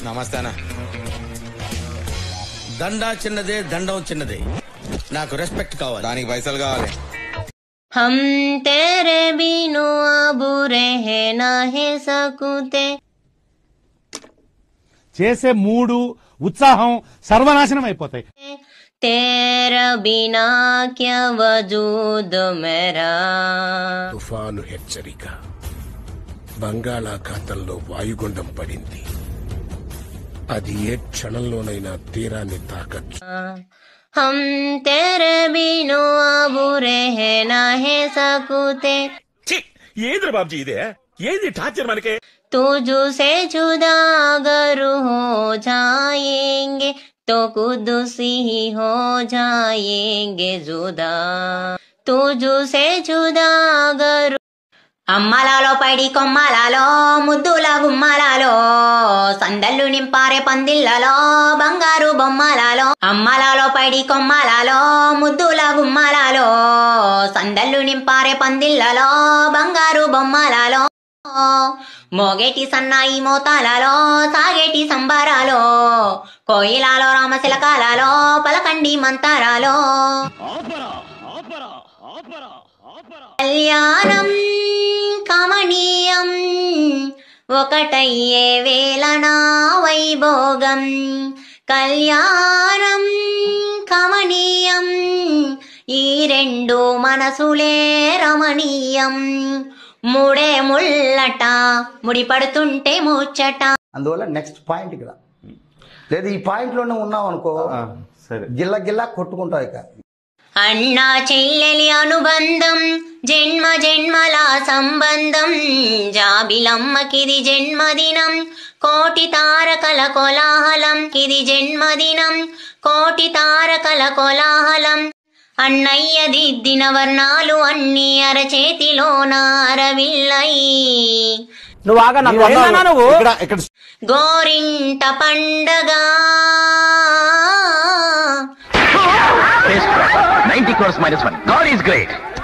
నమస్తేనా. దండా చిన్నదే, దండం చిన్నదే. నాకు రెస్పెక్ట్ కావాలి, దానికి పైసలు కావాలి. हम तेरे बिनु अब रह नहीं सकते. చేసే మూడు ఉత్సాహం సర్వనాశనం అయిపోతాయి. तेरा बिना क्या वजूद मेरा. తుఫాను హెచ్చరిక. బంగాళాఖాతంలో వాయుగుండం పడింది. అది ఏ క్షణంలోనైనా తీరాన్ని తాకచ్చు. हम तेरे बिनु अब रह नहीं सकते. ఏది బాబుజీ ఇదే? ఏది టార్చర్ మనకే? तुझसे जुदा अगर हो जाएंगे तो खुद से ही हो जाएंगे जुदा. तुझसे जुदा अगर. అమ్మలాలో పైడి కొమ్మలాలో ముద్దుల గుమ్మలాలో సందళ్ళు నింపారే పందిళ్లలో బంగారు బొమ్మలాలో. అమ్మలాలో పైడి కొమ్మలాలో ముద్దుల గుమ్మలాలో సందళ్ళు నింపారే పందిళ్లలో బంగారు బొమ్మలాలో. మోగేటి సన్నాయి మోతాలలో సాగేటి సంబారాలో కోయిలాలో రామశిలకాలలో పలకండి మంతారాలో. కళ్యాణం కమనీయం ఒకటయ్యే వేళనా వైభోగం. కళ్యాణం కమనీయం ఈ రెండు మనసులే రమణీయం. మూడే ముళ్ళట ముడిపడుతుంటే ముచ్చట. అందువల్ల నెక్స్ట్ పాయింట్ ఇక్కడ లేదు, ఈ పాయింట్ లోనే ఉన్నాం అనుకో గిల్ల గిల్లా కొట్టుకుంటావు. ఇక అన్నా చెల్లెలి అనుబంధం జన్మ జన్మల సంబంధం. జాబిలమ్మకిది జన్మదినం కోటి తారకల కోలాహలం. ఇది జన్మదినం కోటి తారకల కోలాహలం. అన్నయ్య దిద్దిన వర్ణాలు అన్ని అరచేతిలోన అరవిల్లయి. గోరింట పండగ 90 crores minus 1. God is great.